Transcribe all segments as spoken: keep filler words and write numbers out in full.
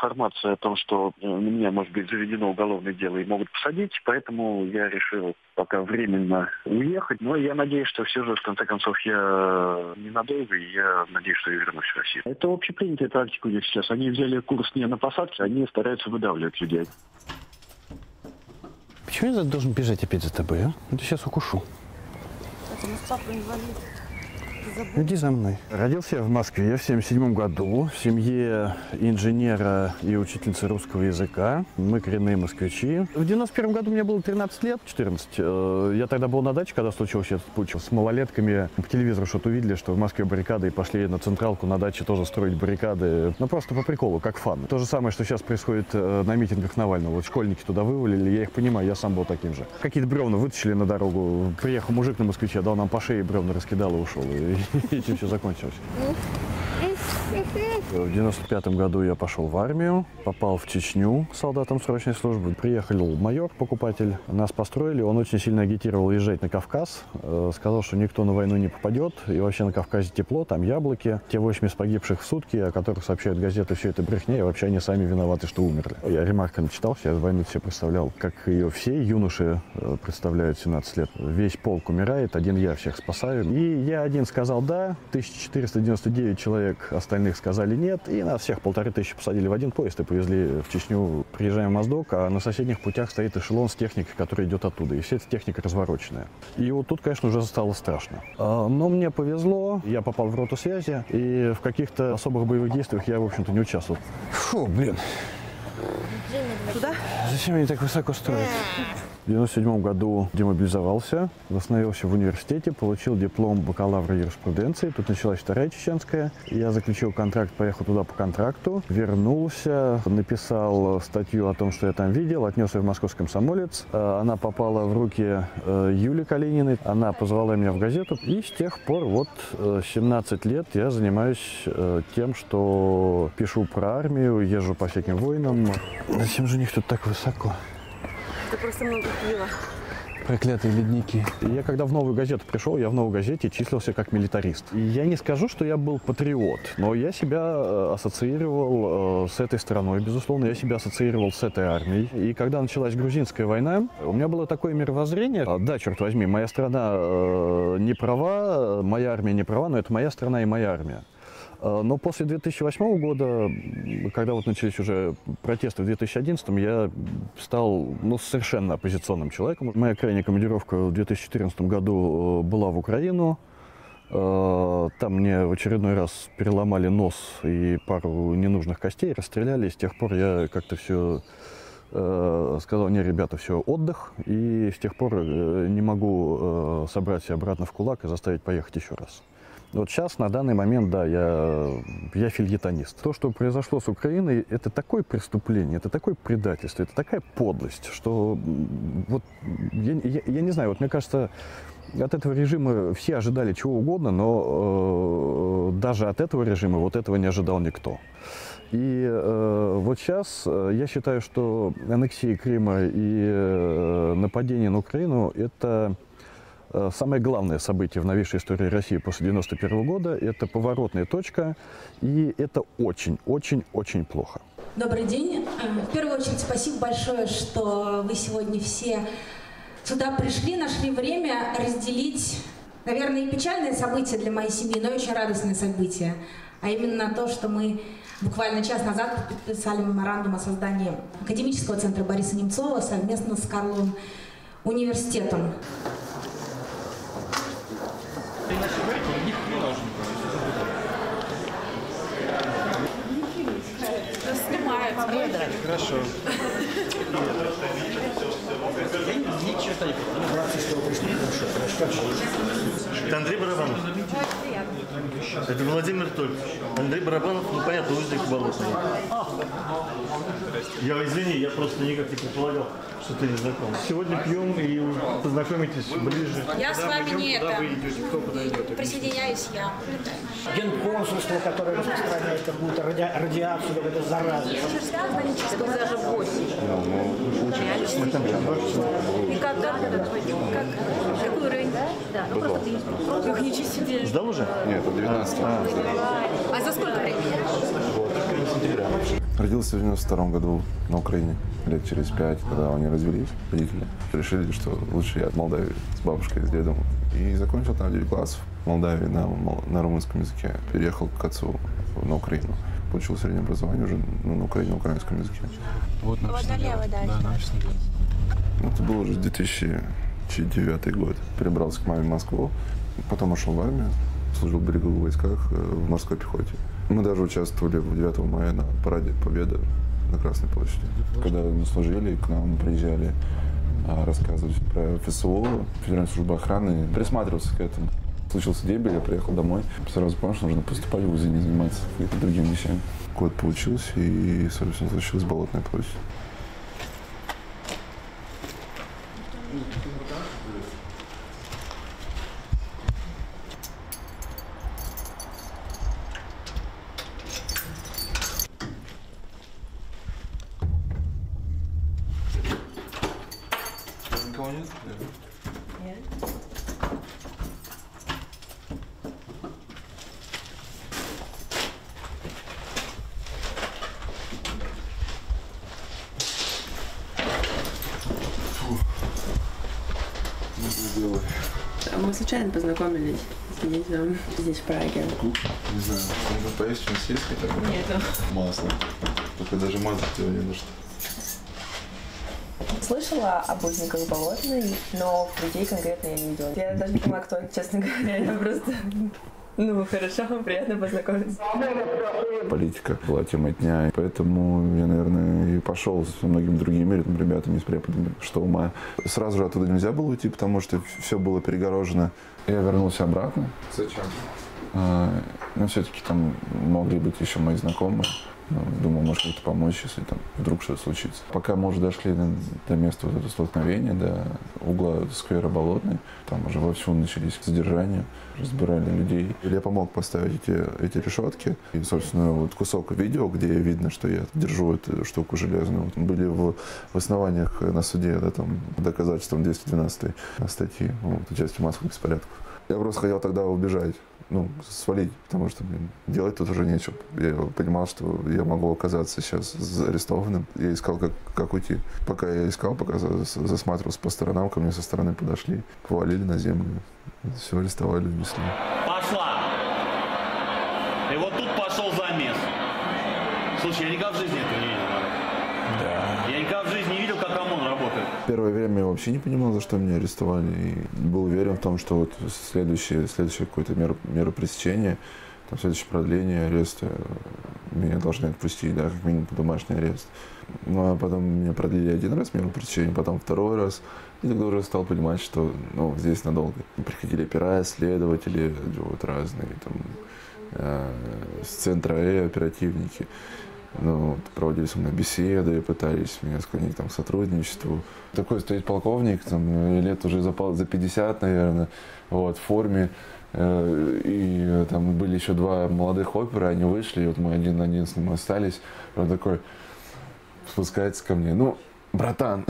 информация о том, что на меня может быть заведено уголовное дело и могут посадить, поэтому я решил пока временно уехать. Но я надеюсь, что все же, в конце концов, я ненадолго, и я надеюсь, что я вернусь в Россию. Это общепринятая практика у них сейчас. Они взяли курс не на посадке, они стараются выдавливать людей. Почему я должен бежать опять за тобой, а? Я сейчас укушу. Это папа инвалид. Иди за мной. Родился я в Москве в семьдесят седьмом году в семье инженера и учительницы русского языка. Мы коренные москвичи. В девяносто первом году мне было тринадцать лет, четырнадцать. Я тогда был на даче, когда случился этот путч. С малолетками по телевизору что-то увидели, что в Москве баррикады, и пошли на централку на даче тоже строить баррикады. Ну просто по приколу, как фан. То же самое, что сейчас происходит на митингах Навального. Вот школьники туда вывалили, я их понимаю, я сам был таким же. Какие-то бревна вытащили на дорогу. Приехал мужик на москвича, дал нам по шее, бревна раскидал и ушел. И этим все закончилось. В девяносто пятом году я пошел в армию, попал в Чечню солдатом срочной службы. Приехал майор, покупатель, нас построили, он очень сильно агитировал езжать на Кавказ, сказал, что никто на войну не попадет, и вообще на Кавказе тепло, там яблоки. Те восемьдесят погибших в сутки, о которых сообщают газеты, все это брехня, и вообще они сами виноваты, что умерли. Я ремарка начитался, я войну себе представлял, как ее все юноши представляют семнадцать лет. Весь полк умирает, один я всех спасаю. И я один сказал «да», тысяча четыреста девяносто девять человек, остальных сказали «нет», и нас всех полторы тысячи посадили в один поезд и повезли в Чечню. Приезжаем в Моздок, а на соседних путях стоит эшелон с техникой, которая идет оттуда, и вся эта техника развороченная. И вот тут, конечно, уже стало страшно. Но мне повезло, я попал в роту связи, и в каких-то особых боевых действиях я, в общем-то, не участвовал. Фу, блин. Туда? Зачем они так высоко строят? В девяносто седьмом году демобилизовался, восстановился в университете, получил диплом бакалавра юриспруденции. Тут началась Вторая Чеченская. Я заключил контракт, поехал туда по контракту, вернулся, написал статью о том, что я там видел, отнес ее в Московский комсомолец. Она попала в руки Юли Калининой, она позвала меня в газету. И с тех пор, вот семнадцать лет, я занимаюсь тем, что пишу про армию, езжу по всяким войнам. Зачем же у них тут так высоко? Это просто много пива. Проклятые ледники. Я когда в «Новую газету» пришел, я в «Новой газете» числился как милитарист. И я не скажу, что я был патриот, но я себя ассоциировал с этой страной, безусловно, я себя ассоциировал с этой армией. И когда началась грузинская война, у меня было такое мировоззрение. Да, черт возьми, моя страна не права, моя армия не права, но это моя страна и моя армия. Но после две тысячи восьмого года, когда вот начались уже протесты в две тысячи одиннадцатом, я стал ну, совершенно оппозиционным человеком. Моя крайняя командировка в две тысячи четырнадцатом году была в Украину. Там мне в очередной раз переломали нос и пару ненужных костей, расстреляли. И с тех пор я как-то все сказал: не, ребята, все, отдых. И с тех пор не могу собрать себя обратно в кулак и заставить поехать еще раз. Вот сейчас, на данный момент, да, я, я фельетонист. То, что произошло с Украиной, это такое преступление, это такое предательство, это такая подлость, что вот я, я, я не знаю, вот мне кажется, от этого режима все ожидали чего угодно, но э, даже от этого режима вот этого не ожидал никто. И э, вот сейчас я считаю, что аннексия Крыма и э, нападение на Украину – это самое главное событие в новейшей истории России после девяносто первого года. Это поворотная точка, и это очень-очень-очень плохо. Добрый день. В первую очередь спасибо большое, что вы сегодня все сюда пришли, нашли время разделить, наверное, и печальные события для моей семьи, но и очень радостные события. А именно то, что мы буквально час назад подписали меморандум о создании академического центра Бориса Немцова совместно с Карловым университетом. Хорошо. Это Андрей Барабанов. Это Владимир Толь. Андрей Барабанов, ну понятно, узник болотный. Я извини, я просто никак не предполагал, что ты не знаком. Сегодня пьем и познакомитесь ближе. Я с вами не это. Вы идете, кто подойдет? Присоединяюсь я. Генконсульство, которое распространяет какую-то ради... радиацию, какую-то заразу. Даже восемь. И как, да? Как? Какой уровень? Да, ну просто ты. Ох, ничего себе. Сдал уже? Нет, это двенадцать. А за сколько времени? Вот, сентября. Родился в девяносто втором году на Украине, лет через пять, когда они развелись, родители. Решили, что лучше я в Молдавии с бабушкой, с дедом. И закончил там девять классов в Молдавии на, на румынском языке. Переехал к отцу на Украину. Получил среднее образование уже ну, на Украине, на украинском языке. Вот налево, да, да, это был уже две тысячи девятый год. Перебрался к маме в Москву, потом ушел в армию, служил в береговых войсках в морской пехоте. Мы даже участвовали в девятого мая на параде Победы на Красной площади. Когда мы служили, к нам приезжали рассказывать про ФСО, Федеральную службу охраны, присматривался к этому. Случился дебиль, я приехал домой, сразу понял, что нужно поступать в ВУЗ и не заниматься какими-то другими вещами. Год получился, и, собственно, случилась Болотная площадь. Никого нет? Нет. Мы случайно познакомились с Денисом здесь, в Праге. Не знаю, можно поесть чем съесть хотя бы? Нету. Масло. Только даже мазать его не на что. Слышала об узниках Болотной, но людей конкретно я не видела. Я даже не понимаю, кто это, честно говоря. Я просто... Ну, хорошо, приятно познакомиться. Политика была темой дня, и поэтому я, наверное, и пошел с многими другими там, ребятами из преподами, что ума. Сразу же оттуда нельзя было уйти, потому что все было перегорожено. Я вернулся обратно. Зачем? А, но все-таки там могли быть еще мои знакомые. Думал, может как-то помочь, если там вдруг что-то случится. Пока мы уже дошли до, до места вот этого столкновения, до угла сквера Болотной, там уже вовсю начались задержания, разбирали людей. Я помог поставить эти, эти решетки. И, собственно, вот кусок видео, где видно, что я держу эту штуку железную, вот, были в, в основаниях на суде, да, там, доказательством двести двенадцатой статьи, вот, участие в массовых беспорядках. Я просто хотел тогда убежать. Ну, свалить, потому что, блин, делать тут уже нечего. Я понимал, что я могу оказаться сейчас арестованным. Я искал, как, как уйти. Пока я искал, пока засматривался по сторонам, ко мне со стороны подошли, повалили на землю. Все, арестовали, унесли. Пошла! И вот тут пошел замес. Слушай, я никогда в жизни этого не видел. Да. Я никогда в жизни не видел, как ОМОН работает. Первое время я вообще не понимал, за что меня арестовали. И был уверен в том, что вот следующее, следующее какое-то меру, меру пресечения, там, следующее продление ареста, меня должны отпустить, да, как минимум домашний арест. Ну, а потом меня продлили один раз меру пресечения, потом второй раз. И тогда уже стал понимать, что ну, здесь надолго. Приходили опера, следователи, вот, разные, там, э, с центра Э, оперативники. Ну, проводили со мной беседы, пытались меня склонить там, к сотрудничеству. Такой стоит полковник, там, лет уже за, за пятьдесят, наверное, вот, в форме. Э, и там были еще два молодых опера, они вышли, и вот мы один на один с ним остались. И он такой спускается ко мне. Ну, братан,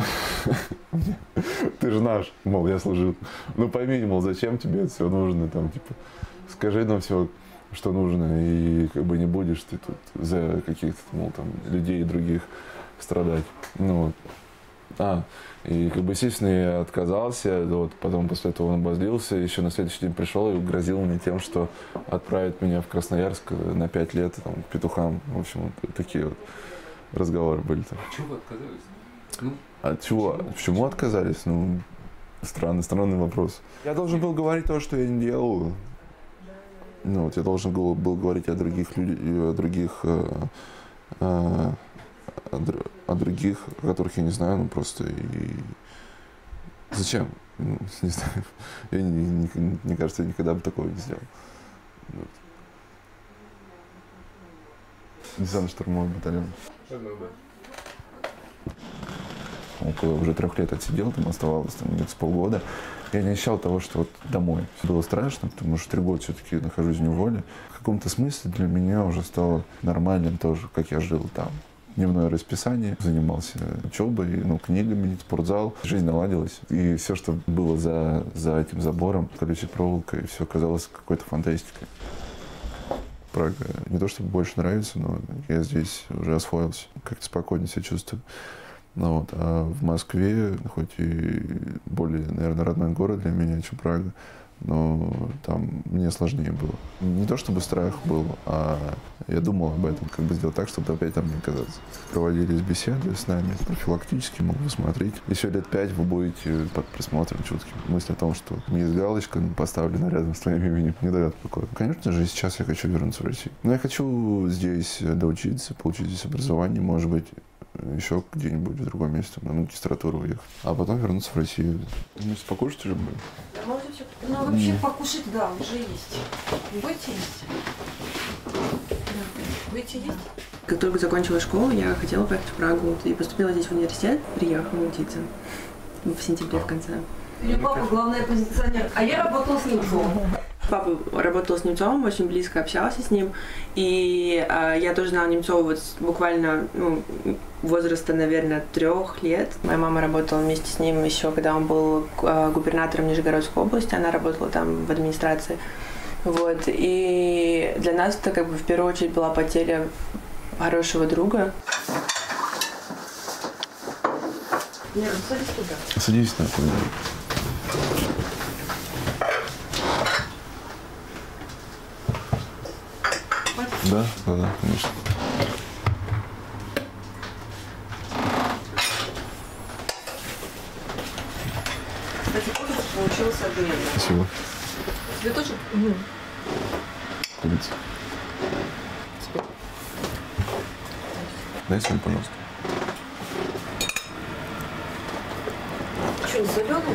ты же наш, мол, я служил. Ну, пойми, мол, зачем тебе это все нужно, там, типа, скажи нам все, что нужно, и как бы не будешь ты тут за каких-то, мол, там, людей других страдать. Ну, вот. А, и как бы, естественно, я отказался, вот, потом после этого он обозлился, еще на следующий день пришел и грозил мне тем, что отправит меня в Красноярск на пять лет, там, к петухам. В общем, вот такие вот разговоры были там. Чего вы отказались? Ну, от чего? Почему? Почему отказались? Ну, странный, странный вопрос. Я должен был говорить то, что я не делал. Ну, вот я должен был, был говорить о других людях, о других, э, э, о, о других, о которых я не знаю, ну просто и зачем? Ну, не знаю. Я, не, не, не, мне кажется, я никогда бы такого не сделал. Вот. Десантно-штурмовой батальон. Около уже трех лет отсидел, там оставалось там, где-то с полгода. Я не ощущал того, что вот домой. Было страшно, потому что три года все-таки нахожусь в неволе. В каком-то смысле для меня уже стало нормальным тоже, как я жил там. Дневное расписание, занимался учебой, ну, книгами, спортзал. Жизнь наладилась. И все, что было за, за этим забором, колючей проволокой, все казалось какой-то фантастикой. Прага не то чтобы больше нравится, но я здесь уже освоился, как-то спокойнее себя чувствую. Ну, вот. А в Москве, хоть и более, наверное, родной город для меня, чем Прага, но там мне сложнее было. Не то чтобы страх был, а я думал об этом, как бы сделать так, чтобы опять там не оказаться. Проводились беседы с нами профилактически, могу смотреть. Еще лет пять вы будете под присмотром чутким. Мысль о том, что не есть галочка поставлена рядом с твоим именем, не дает покоя. Конечно же, сейчас я хочу вернуться в Россию. Но я хочу здесь доучиться, получить здесь образование, может быть, еще где-нибудь в другом месте, на магистратуру уехать. А потом вернуться в Россию. Ну, покушать уже будет? Да, можно все. Ну, вообще покушать, да, уже есть. Будете есть? Да. Будете есть? Как только закончила школу, я хотела поехать в Прагу и поступила здесь в университет, приехала учиться в сентябре в конце. Или папа главный оппозиционер, а я работала с Немцовым. Папа работал с Немцовым, очень близко общался с ним, и э, я тоже знала Немцова вот буквально ну, возраста, наверное, трех лет. Моя мама работала вместе с ним еще, когда он был э, губернатором Нижегородской области, она работала там в администрации. Вот. И для нас это как бы в первую очередь была потеря хорошего друга. Нет, садись туда. Садись на это. Да, да, да, конечно. Кстати, кофе получился отменно. Спасибо. Тебе тоже? Угу. Курица. Тебе. Дай соль, пожалуйста. Что, не соленый?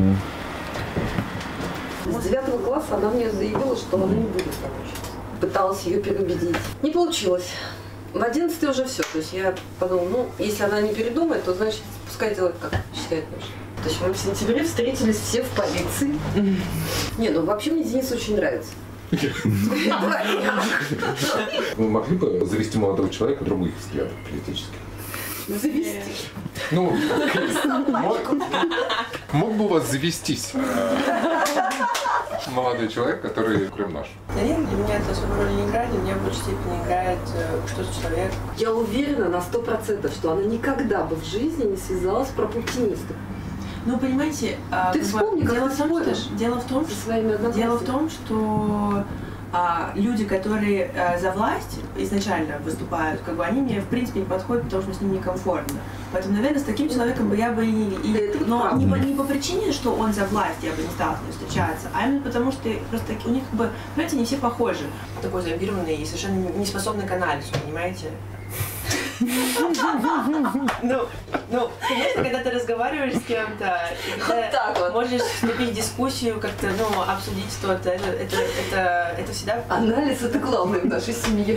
Угу. С девятого класса она мне заявила, что она не будет там учиться. Пыталась ее переубедить. Не получилось. В одиннадцатый уже все. То есть я подумала, ну, если она не передумает, то значит, пускай делает, как считает нужно. То есть мы в сентябре встретились все в полиции. Не, ну вообще мне Денис очень нравится. Вы могли бы завести молодого человека других взглядов политических? Завести. Ну, мог бы у вас завестись молодой человек, который кроме наш? Наверное, для меня это особо роль не играет, для меня в большей степени играет, что за человек. Я уверена на сто процентов, что она никогда бы в жизни не связалась с пропутинистом. Ну, понимаете, ты вспомни, как дело ты в том, споришь что, дело в том, со своими что, дело в том, что а, люди, которые а, за власть изначально выступают, как бы они мне в принципе не подходят, потому что с ним некомфортно. Поэтому, наверное, с таким человеком бы я бы и, и но не по, не по причине, что он за власть, я бы не стала с ним встречаться, а именно потому, что просто у них как бы, понимаете, не все похожи. Такой зомбированный и совершенно не способный к анализу, понимаете? Ну, ну, конечно, когда ты разговариваешь с кем-то, когда можешь вступить в дискуссию, как-то, ну, обсудить что-то, это, это, это, это всегда... Анализ — это главное в нашей семье.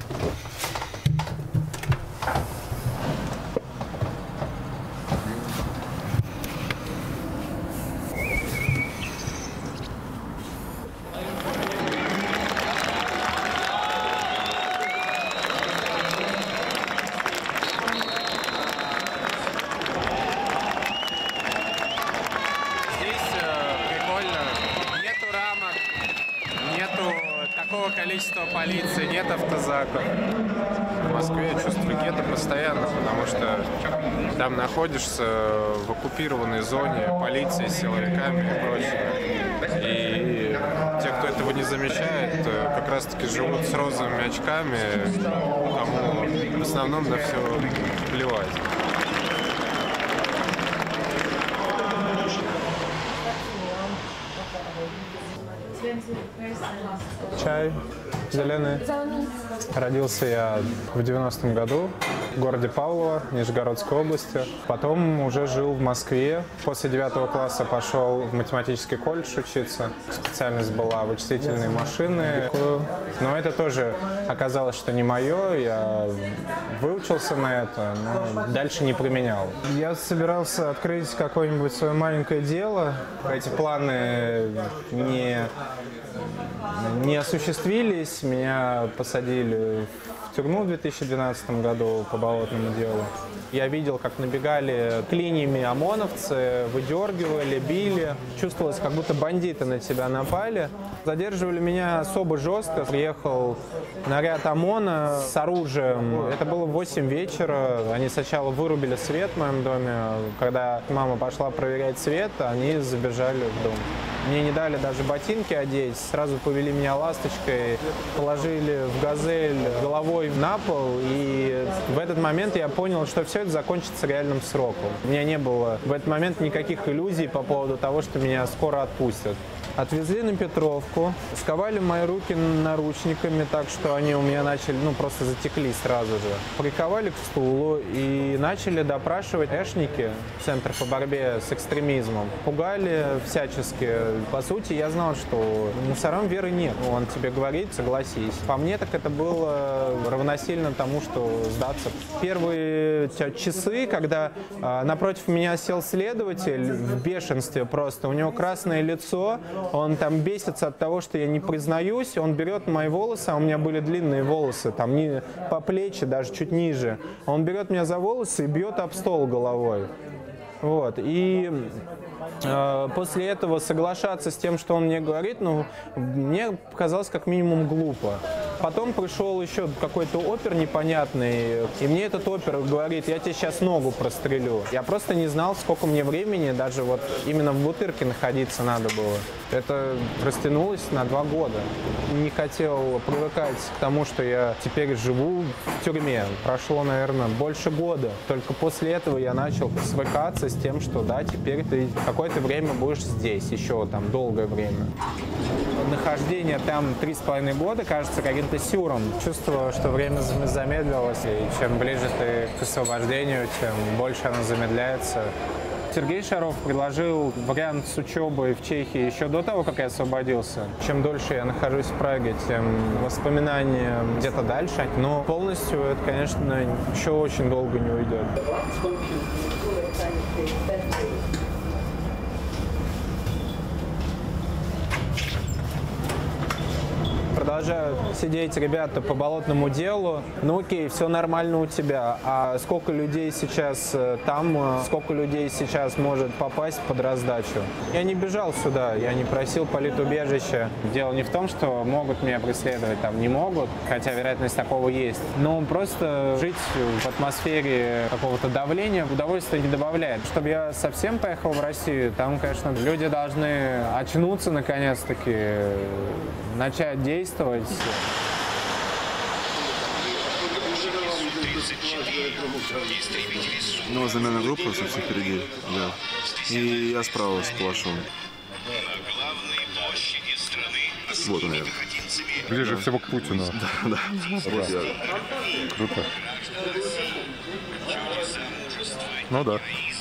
Количество полиции, нет автозаков. В Москве я чувствую гетто постоянно, потому что там находишься в оккупированной зоне полицией, силовиками и прочим. И те, кто этого не замечает, как раз-таки живут с розовыми очками, кому в основном на все плевать. Чай зеленый. Родился я в девяностом году в городе Павлово, Нижегородской области. Потом уже жил в Москве. После девятого класса пошел в математический колледж учиться. Специальность была вычислительные машины. Но это тоже оказалось, что не мое. Я выучился на это, но дальше не применял. Я собирался открыть какое-нибудь свое маленькое дело. Эти планы не... не осуществились, меня посадили в тюрьму в две тысячи двенадцатом году по болотному делу. Я видел, как набегали клиньями ОМОНовцы, выдергивали, били. Чувствовалось, как будто бандиты на тебя напали. Задерживали меня особо жестко. Приехал наряд ОМОНа с оружием. Это было в восемь вечера. Они сначала вырубили свет в моем доме. Когда мама пошла проверять свет, они забежали в дом. Мне не дали даже ботинки одеть, сразу повели меня ласточкой, положили в «Газель» головой на пол, и в этот момент я понял, что все это закончится реальным сроком. У меня не было в этот момент никаких иллюзий по поводу того, что меня скоро отпустят. Отвезли на Петровку, сковали мои руки наручниками, так что они у меня начали, ну, просто затекли сразу же. Приковали к стулу и начали допрашивать эшники, Центр по борьбе с экстремизмом. Пугали всячески. По сути, я знал, что мусорам веры нет. Он тебе говорит, согласись. По мне, так это было равносильно тому, что сдаться. Первые часы, когда а, напротив меня сел следователь в бешенстве просто, у него красное лицо, он там бесится от того, что я не признаюсь, он берет мои волосы, а у меня были длинные волосы, там не по плечи, даже чуть ниже. Он берет меня за волосы и бьет об стол головой. Вот. И э, после этого соглашаться с тем, что он мне говорит, ну, мне показалось как минимум глупо. Потом пришел еще какой-то опер непонятный, и мне этот опер говорит: я тебе сейчас ногу прострелю. Я просто не знал, сколько мне времени, даже вот именно в Бутырке находиться надо было. Это растянулось на два года. Не хотел привыкать к тому, что я теперь живу в тюрьме. Прошло, наверное, больше года. Только после этого я начал свыкаться с тем, что да, теперь ты какое-то время будешь здесь, еще там долгое время. Нахождение там три с половиной года кажется каким-то сюром. Чувствую, что время замедлилось, и чем ближе ты к освобождению, тем больше оно замедляется. Сергей Шаров предложил вариант с учебой в Чехии еще до того, как я освободился. Чем дольше я нахожусь в Праге, тем воспоминания где-то дальше. Но полностью это, конечно, еще очень долго не уйдет. Продолжают сидеть ребята по болотному делу. Ну окей, все нормально у тебя. А сколько людей сейчас там, сколько людей сейчас может попасть под раздачу? Я не бежал сюда, я не просил политубежища. Дело не в том, что могут меня преследовать, там не могут, хотя вероятность такого есть. Но просто жить в атмосфере какого-то давления удовольствия не добавляет. Чтобы я совсем поехал в Россию, там, конечно, люди должны очнуться наконец-таки, начать действовать. Ну, заменная группа совсем впереди, да. И я справа с Палашом. Вот он, наверное. Ближе да. всего к Путину. Да, да. Вот я. Круто. Ну да.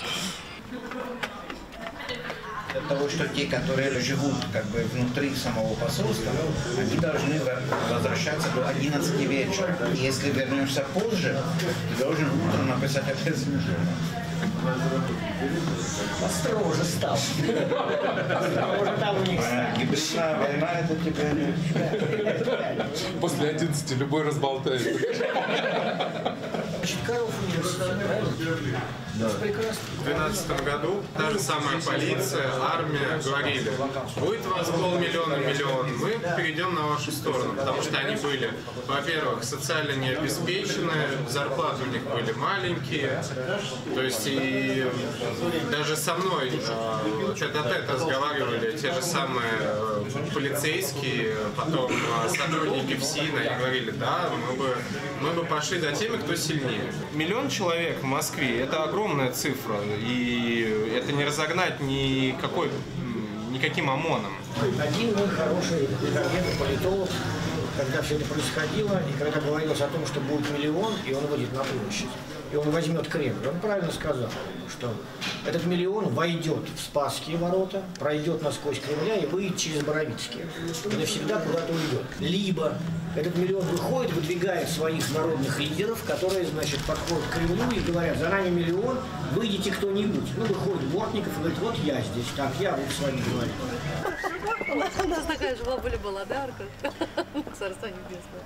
От того, что те, которые живут как бы внутри самого посольства, они должны возвращаться до одиннадцати вечера. И если вернешься позже, ты должен утром написать ответственный журнал. Построже стал. Построже там у них стал. Гибридная война — это теперь... После одиннадцати любой разболтает. Значит, коров университет, правильно? Да. Прекрасно. В две тысячи двенадцатом году та же самая полиция, армия говорили: будет у вас полмиллиона, миллион, мы перейдем на вашу сторону, потому что они были, во-первых, социально необеспеченные, зарплаты у них были маленькие, то есть и даже со мной тет-а-тет разговаривали те же самые полицейские, потом сотрудники ФСИНа, и говорили: да, мы бы, мы бы пошли за теми, кто сильнее. Миллион человек в Москве — это огромная цифра, и это не разогнать никакой, никаким ОМОНом. Один мой хороший политолог, когда все это происходило, и когда говорилось о том, что будет миллион, и он выйдет на площадь, и он возьмет Кремль, он правильно сказал, что этот миллион войдет в Спасские ворота, пройдет насквозь Кремля и выйдет через Боровицкие. И навсегда куда-то уйдет. Либо этот миллион выходит, выдвигает своих народных лидеров, которые, значит, подходят к Кремлю и говорят: за нами миллион, выйдите кто-нибудь. Ну, выходит Бортников и говорит: вот я здесь, так, я вот с вами говорю. У нас такая же бабуля была, да, Аркаш? Царство небесное.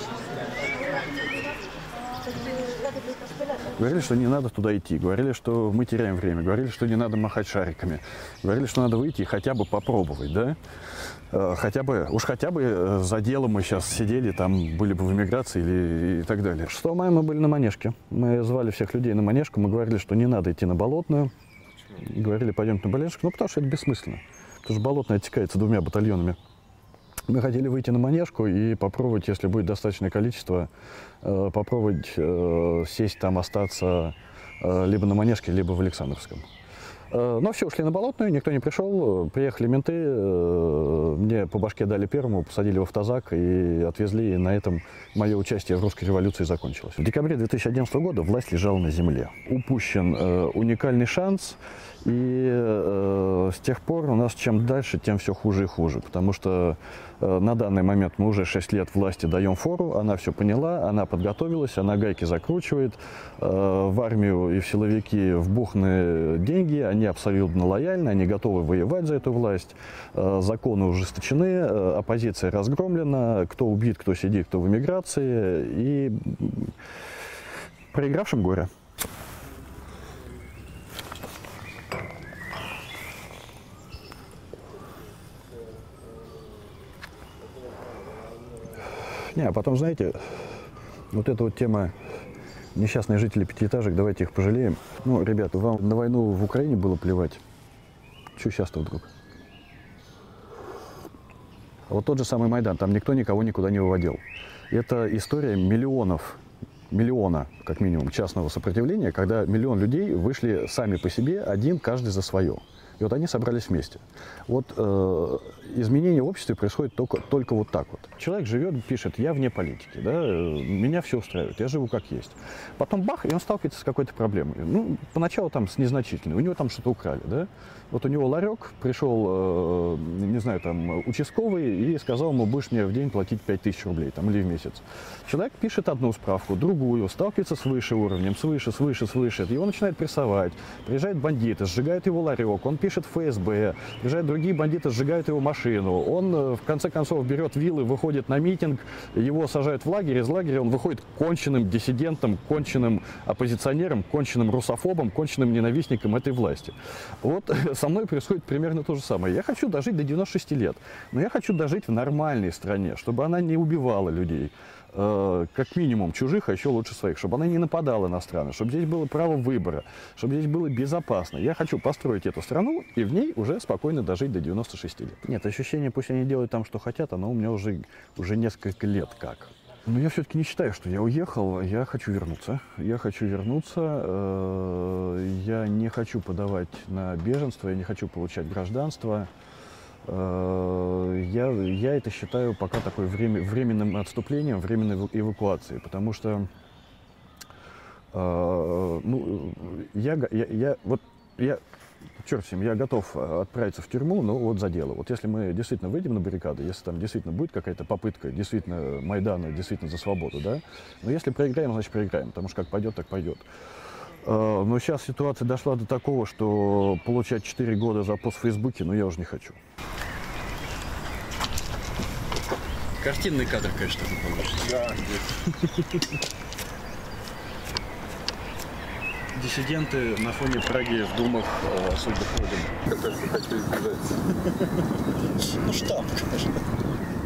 Говорили, что не надо туда идти, говорили, что мы теряем время, говорили, что не надо махать шариками, говорили, что надо выйти и хотя бы попробовать, да? Хотя бы, уж хотя бы за делом мы сейчас сидели, там были бы в эмиграции или и так далее. шестого мая мы были на Манежке. Мы звали всех людей на Манежку, мы говорили, что не надо идти на Болотную. И говорили, пойдемте на Болешку, ну потому что это бессмысленно. Потому что Болотная оттекается двумя батальонами. Мы хотели выйти на Манежку и попробовать, если будет достаточное количество, попробовать сесть там, остаться либо на Манежке, либо в Александровском. Но все, ушли на Болотную, никто не пришел, приехали менты, мне по башке дали первому, посадили в автозак и отвезли, и на этом мое участие в русской революции закончилось. В декабре две тысячи одиннадцатого года власть лежала на земле. Упущен э, уникальный шанс, и э, с тех пор у нас чем дальше, тем все хуже и хуже, потому что э, на данный момент мы уже шесть лет власти даем фору, она все поняла, она подготовилась, она гайки закручивает, э, в армию и в силовики вбуханы деньги, они абсолютно лояльны, они готовы воевать за эту власть, э, законы ужесточены, э, оппозиция разгромлена, кто убит, кто сидит, кто в эмиграции, и проигравшим горе. Не, а потом, знаете, вот эта вот тема несчастные жители пятиэтажек, давайте их пожалеем. Ну, ребята, вам на войну в Украине было плевать. Чего сейчас-то вдруг? А вот тот же самый Майдан, там никто никого никуда не выводил. Это история миллионов, миллиона, как минимум, частного сопротивления, когда миллион людей вышли сами по себе, один, каждый за свое. И вот они собрались вместе. Вот э, изменение в обществе происходит только, только вот так вот. Человек живет, пишет, я вне политики, да, меня все устраивает, я живу как есть. Потом бах, и он сталкивается с какой-то проблемой. Ну, поначалу там с незначительной, у него там что-то украли, да. Вот у него ларек, пришел, э, не знаю, там, участковый и сказал ему, будешь мне в день платить пять тысяч рублей, там, или в месяц. Человек пишет одну справку, другую, сталкивается с выше уровнем, свыше, свыше, свыше, его начинает прессовать. Приезжают бандиты, сжигают его ларек, он пишет в эф эс бэ, приезжают другие бандиты, сжигают его машину. Он, в конце концов, берет вилы, выходит на митинг, его сажают в лагерь, из лагеря он выходит конченным диссидентом, конченным оппозиционером, конченным русофобом, конченным ненавистником этой власти. Вот со мной происходит примерно то же самое. Я хочу дожить до девяноста шести лет, но я хочу дожить в нормальной стране, чтобы она не убивала людей, э, как минимум чужих, а еще лучше своих, чтобы она не нападала на страны, чтобы здесь было право выбора, чтобы здесь было безопасно. Я хочу построить эту страну и в ней уже спокойно дожить до девяноста шести лет. Нет, ощущение, пусть они делают там, что хотят, оно у меня уже, уже несколько лет как. Но я все-таки не считаю, что я уехал, я хочу вернуться. Я хочу вернуться, э, я не хочу подавать на беженство, я не хочу получать гражданство. Э, я, я это считаю пока такой время, временным отступлением, временной эвакуацией, потому что э, ну, я, я, я, вот, я, черт с ним, я готов отправиться в тюрьму, но вот за дело. Вот если мы действительно выйдем на баррикады, если там действительно будет какая-то попытка, действительно Майдана, действительно за свободу, да, но если проиграем, значит проиграем, потому что как пойдет, так пойдет. Но сейчас ситуация дошла до такого, что получать четыре года за пост в Фейсбуке, ну я уже не хочу. Картинный кадр, конечно, ты получишь. Да. Диссиденты на фоне Праги в думах о судьбах Родины. Как только хочу избежать. Ну штамп, конечно.